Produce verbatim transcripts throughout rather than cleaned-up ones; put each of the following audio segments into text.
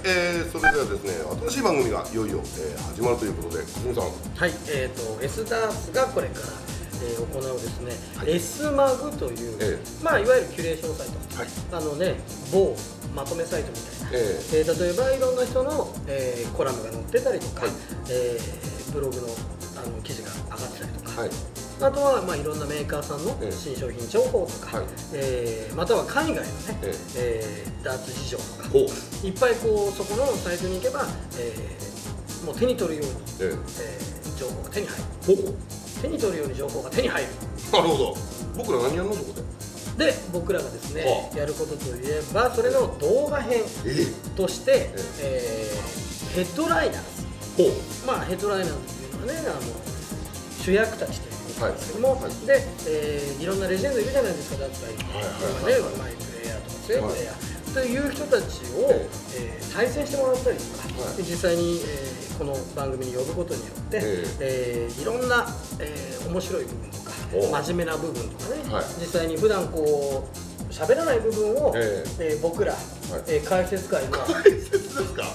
えー、それではですね、新しい番組がいよいよ、えー、始まるということで、小杉さん。 はい、えーと S ダースがこれから、えー、行うですね、 はい、 S マグという、えー、まあいわゆるキュレーションサイト、はい、あのね、某まとめサイトみたいな、えーえー、例えばいろんな人の、えー、コラムが載ってたりとか、はい、えー、ブログのあの記事が上がってたりとか、はい、あとはまあいろんなメーカーさんの新商品情報とか、えーえー、または海外のね、えーえー、ダーツ事情とかいっぱいこうそこのサイトに行けば、えー、もう手に取るように、えーえー、情報が手に入る。手に取るように情報が手に入る。 なるほど。僕ら何やるのそこで。 で僕らがですね、はあ、やることといえばそれの動画編として、ええー、ヘッドライナーズ、まあヘッドライナーズっていうのはね、あの主役たちということですけども、はいはい、で、えー、いろんなレジェンドいるじゃないですか。だったり、はいはい、マイプレイヤーとか強いプレイヤーという人たちを、えー、対戦してもらったりとか、はい、実際に、えー、この番組に呼ぶことによって、えーえー、いろんな、えー、面白い部分とか真面目な部分とかね、はい、実際に普段こう喋らない部分を、えーえー、僕ら、はい、えー、解説会の解説ですか、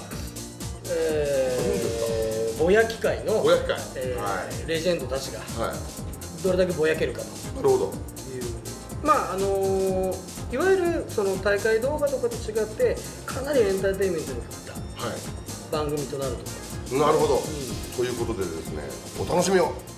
えー、ぼやき会の、えーはい、レジェンドたちがどれだけぼやけるかという、 なるほど、 まああのー、いわゆるその大会動画とかと違ってかなりエンターテインメントに振った番組となると思います。 なるほど、うん、ということでですね、お楽しみを。